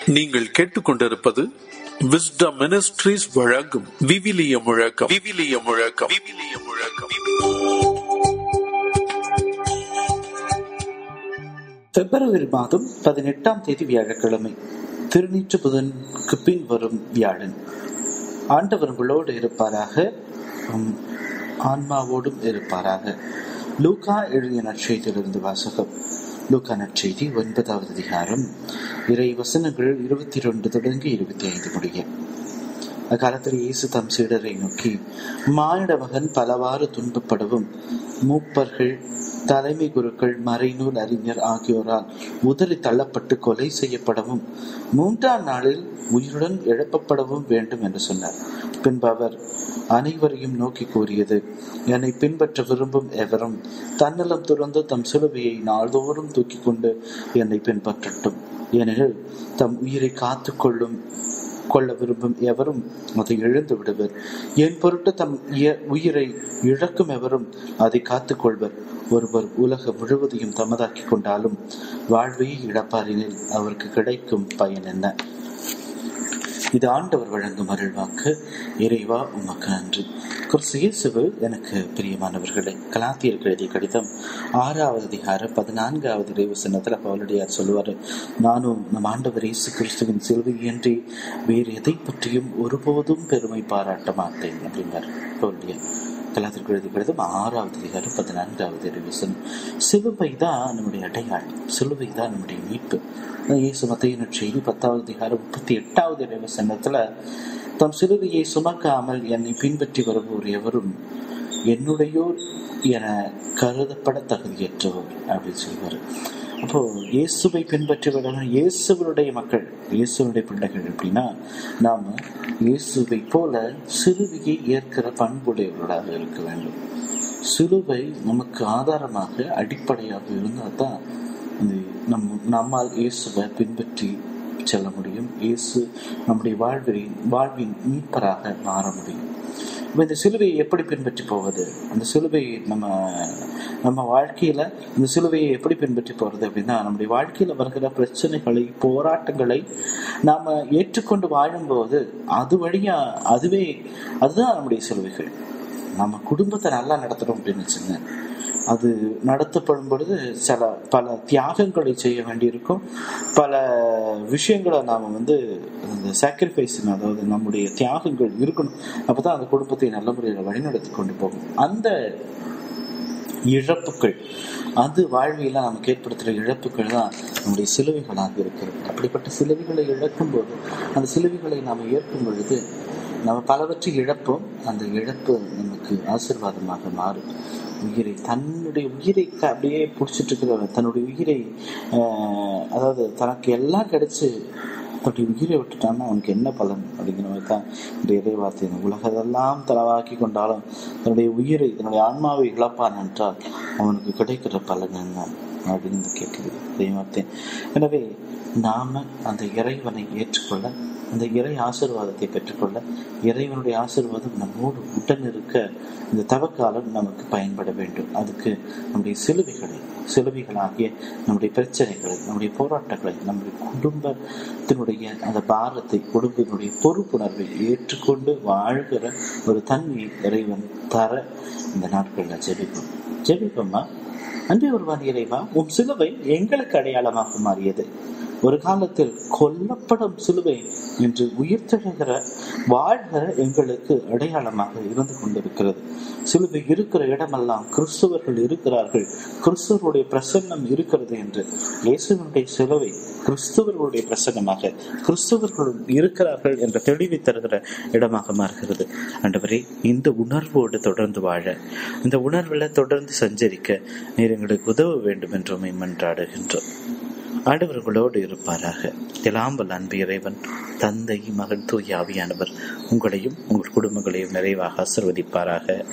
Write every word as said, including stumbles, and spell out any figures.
நீங்கள் கேட்டுக்கொண்டிருப்பது wisdom ministries வழங்கும் விவிலிய முழக்கம். விவிலிய முழக்கம் விவிலிய முழக்கம் பிப்ரவரி மாதம் பதினெட்டாம் தேதி வியாழக்கிழமை, திருநீற்று புதனுக்கு பின் வரும் வியாழன். ஆண்டவர் உங்களோடு இருப்பாராக, ஆன்மாவோடும் இருப்பாராக. லூக்கா எழுதிய நற்செய்தியிலிருந்து வாசகம். லூக்கா நற்செய்தி ஒன்பதாவது அதிகாரம், இறை வசனங்கள் இருபத்தி இரண்டு தொடங்கி இருபத்தி ஐந்து முடிய. அக்காலத்தில் இயேசு தம் சீடரை நோக்கி, மானிட மகன் பலவாறு துன்பப்படவும், மூப்பர்கள், தலைமை குருக்கள், மறைநூல் அறிஞர் ஆகியோரால் உதறி தள்ளப்பட்டு கொலை செய்யப்படவும், மூன்றாம் நாளில் உயிருடன் எழுப்பப்படவும் வேண்டும் என்று சொன்னார். பின்பு அவர் அனைவரையும் நோக்கி கூறியது, என்னை பின்பற்ற விரும்பும் எவரும் தன்னலம் துறந்து தம் சிலுவையை நாள்தோறும் தூக்கி கொண்டு என்னை பின்பற்றட்டும். ஏனெனில் தம் உயிரை காத்து கொள்ளும் கொள்ள விரும்பும் எவரும் அதை இழந்து விடுவர். என் பொருட்டு தம் உயிரை இழக்கும் எவரும் அதை காத்துக் கொள்வர். ஒருவர் உலக முழுவதையும் தமதாக்கி கொண்டாலும் வாழ்வை இழப்பாரினில் அவருக்கு கிடைக்கும் பயன் என்ன? இது ஆண்டவர் வழங்கும் அருள்வாக்கு. இறைவா உமக்கு நன்றி. கிறிஸ்து இயேசுவில் எனக்கு பிரியமானவர்களே, கலாத்தியருக்கு எழுதிய கடிதம் ஆறாவது அதிகாரம் பதினான்காவது இறைவசனத்துல பவுலடியார் சொல்லுவாரு, நானும் நம் ஆண்டவர் இயேசு கிறிஸ்துவின் சிலுவையின்றி வேறு எதை பற்றியும் ஒருபோதும் பெருமை பாராட்ட மாட்டேன் அப்படின்னார் பவுலடியார். கலாத்திற்கு எழுதிய கடிதம் ஆறாவது அதிகாரம் பதினான்காவது இறைவசனம். சிலுவை தான் நம்முடைய அடையாளம், சிலுவை தான் நம்முடைய மீட்பு. இயேசு மத்தேயு நற்செய்தி பத்தாவது அதிகாரம் முப்பத்தி எட்டாவது இறைவசனத்துல, தம் சிலுவையை சுமக்காமல் என்னை பின்பற்றி வருவோர் எவரும் என்னுடையோர் என கருதப்பட தகுதியற்றவர் அப்படின்னு சொல்வார். அப்போ இயேசுவை பின்பற்றி வரணும், இயேசுவனுடைய மக்கள், இயேசுவனுடைய பிள்ளைகள் அப்படின்னா நாம இயேசுவை போல சிலுவையை ஏற்கிற பண்புடையவர்களாக இருக்க வேண்டும். சிலுவை நமக்கு ஆதாரமாக அடிப்படையாக இருந்தால் தான் நம் நம்மால் இயேசுவை பின்பற்றி செல்ல முடியும். இயேசு நம்முடைய வாழ்வின் வாழ்வின் மீட்பராக மாற முடியும். இப்போ இந்த சிலுவையை எப்படி பின்பற்றி போவது? அந்த சிலுவை நம்ம நம்ம வாழ்க்கையில இந்த சிலுவையை எப்படி பின்பற்றி போறது அப்படின்னா, நம்முடைய வாழ்க்கையில வருகிற பிரச்சனைகளை, போராட்டங்களை நாம ஏற்றுக்கொண்டு வாழும்போது அது வழியா அதுவே அதுதான் நம்முடைய சிலுவைகள். நம்ம குடும்பத்தை நல்லா நடத்துறோம் அப்படின்னு வச்சுங்க, அது நடத்தப்படும் பொழுது சில பல தியாகங்களை செய்ய வேண்டியிருக்கும். பல விஷயங்களை நாம் வந்து அந்த சாக்ரிஃபைஸ், அதாவது நம்முடைய தியாகங்கள் இருக்கணும். அப்போதான் அந்த குடும்பத்தை நல்ல முறையில் வழிநடத்தி கொண்டு போகும். அந்த இழப்புகள், அது வாழ்வியல நமக்கு ஏற்படுத்துகிற இழப்புகள் தான் நம்முடைய சிலுவைகளாக இருக்கிறது. அப்படிப்பட்ட சிலுவைகளை இழக்கும் போது, அந்த சிலுவைகளை நாம் ஏற்கும் பொழுது நம்ம பலவற்றை இழப்போம். அந்த இழப்பு நமக்கு ஆசீர்வாதமாக மாறும். உயிரை, தன்னுடைய உயிரை அப்படியே பிடிச்சிட்டு இருக்கிறவன் தன்னுடைய உயிரை ஆஹ் அதாவது தனக்கு எல்லாம் கிடைச்சு தன்னுடைய உயிரை விட்டுட்டான்னா அவனுக்கு என்ன பலன் அப்படிங்கிற மாதிரி தான் இந்த இறை வார்த்தை. உலகத்தெல்லாம் தளவாக்கி கொண்டாலும் தன்னுடைய உயிரை, தன்னுடைய ஆன்மாவை இழப்பான் என்றால் அவனுக்கு கிடைக்கிற பலன் என்ன அப்படின்னு கேட்குது தெய்வத்தை. எனவே நாம அந்த இறைவனை ஏற்றுக்கொள்ள, அந்த இறை ஆசீர்வாதத்தை பெற்றுக்கொள்ள, இறைவனுடைய ஆசீர்வாதம் நம்மோடு உடன் இருக்க இந்த தவக்காலம் நமக்கு பயன்பட வேண்டும். அதுக்கு நம்முடைய சிலுவைகளை, சிலுவைகளாகிய நம்முடைய பிரச்சனைகளை, நம்முடைய போராட்டங்களை, நம்முடைய குடும்பத்தினுடைய அந்த பாரத்தை, குடும்பத்தினுடைய பொறுப்புணர்வை ஏற்றுக்கொண்டு வாழ்கிற ஒரு தன்மையை இறைவன் தர இந்த நாட்களில் ஜெபிப்போம். ஜெபிப்போம்மா. அன்றே ஒருவான் இறைவா, உன் சிலுவை எங்களுக்கு அடையாளமாக மாறியது. ஒரு காலத்தில் கொல்லப்படும் சிலுவை என்று உயிர்த்தெழுகிற வாழ்கிற எங்களுக்கு அடையாளமாக இருந்து கொண்டிருக்கிறது. சிலுவை இருக்கிற இடமெல்லாம் கிறிஸ்துவர்கள் இருக்கிறார்கள், கிறிஸ்துவருடைய பிரசன்னம் இருக்கிறது என்று இயேசுவினுடைய சிலுவை கிறிஸ்துவர்களுடைய பிரசன்னமாக, கிறிஸ்துவர்கள் இருக்கிறார்கள் என்ற தெளிவை தருகிற இடமாக மாறுகிறது. ஆண்டவரே, இந்த உணர்வோடு தொடர்ந்து வாழ, இந்த உணர்வுல தொடர்ந்து சஞ்சரிக்க நீர் எங்களுக்கு உதவ வேண்டும் என்று மன்றாடுகின்றோம். ஆண்டவர்களோடு இருப்பாராக. எலாம்பல் அன்பு இறைவன், தந்தை, மகன், தூய ஆவியானவர் உங்களையும் உங்கள் குடும்பங்களையும் நிறைவாக ஆசீர்வதிப்பாராக.